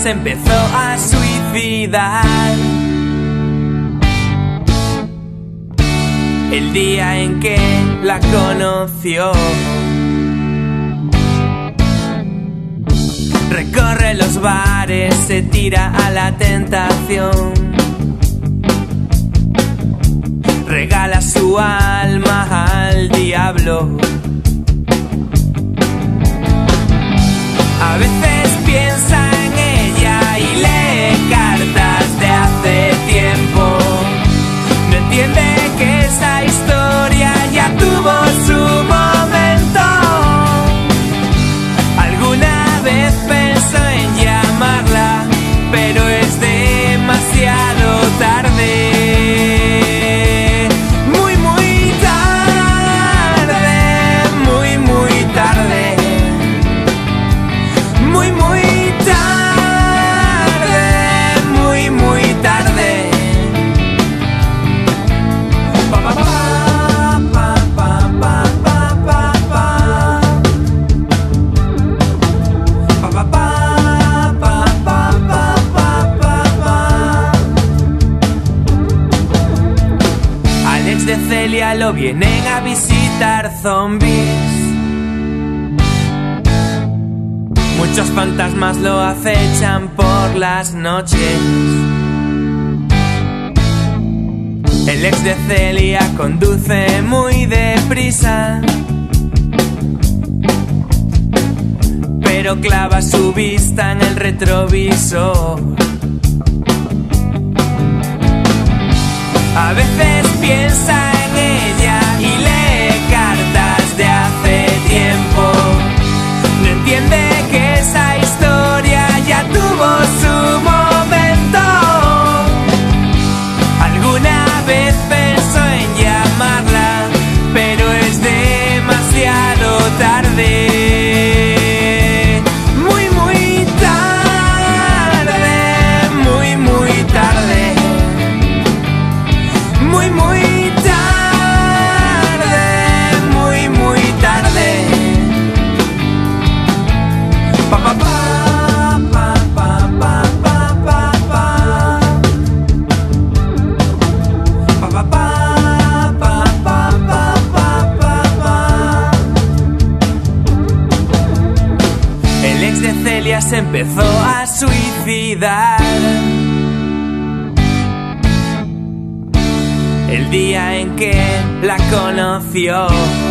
se empezó a suicidar el día en que la conoció. Recorre los bares, se tira a la tentación, regala su alma al diablo. A veces piensa en ella y lee cartas de hace tiempo. No entiende que esa historia ya tuvo su momento. Alguna vez pensó en llamarla, pero es demasiado tarde. De Celia lo vienen a visitar zombies. Muchos fantasmas lo acechan por las noches. El ex de Celia conduce muy deprisa, pero clava su vista en el retrovisor. A veces piensa en ella y lee cartas de hace tiempo. No entiende que esa historia ya tuvo su momento. Alguna vez pensó en llamarla, pero es demasiado tarde. Se empezó a suicidar el día en que la conoció.